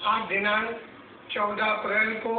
आज दिनांक 14 अप्रैल को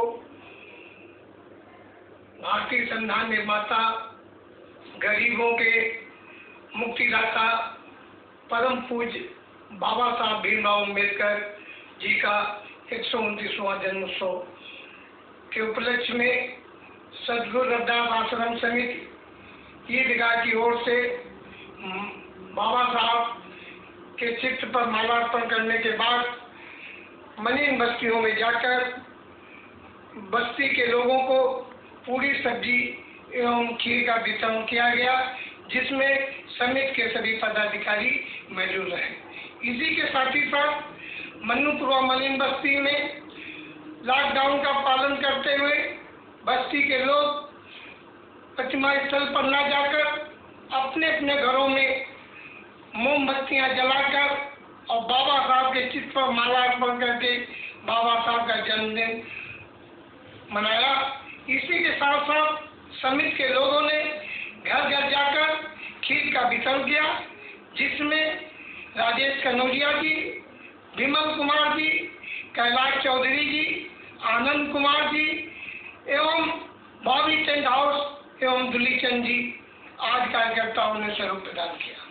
भारतीय संविधान निर्माता, गरीबों के मुक्तिदाता, परम पूज्य बाबा साहब भीमराव अम्बेडकर जी का 129वां जन्मोत्सव के उपलक्ष्य में सद्गुरु रविदास आश्रम समिति ईदगाह की ओर से बाबा साहब के चित्र पर मालार्पण करने के बाद मलिन बस्तियों में जाकर बस्ती के लोगों को पूरी सब्जी एवं खीर का वितरण किया गया, जिसमें समिति के सभी पदाधिकारी मौजूद रहे। इसी के साथ ही साथ मन्नूपुरा मलिन बस्ती में लॉकडाउन का पालन करते हुए बस्ती के लोग प्रतिमा स्थल पर न जाकर अपने अपने घरों में मोमबत्तियां जलाकर और बाबा साहब के चित्र पर मालार्पण करके बाबा साहब का जन्मदिन मनाया। इसी के साथ साथ समिति के लोगों ने घर घर जाकर खीर का वितरण किया, जिसमें राजेश कनौजिया जी, विमल कुमार जी, कैलाश चौधरी जी, आनंद कुमार जी एवं बॉबी टेंट हाउस एवं दुली चंद जी आदि कार्यकर्ताओं ने सहयोग प्रदान किया।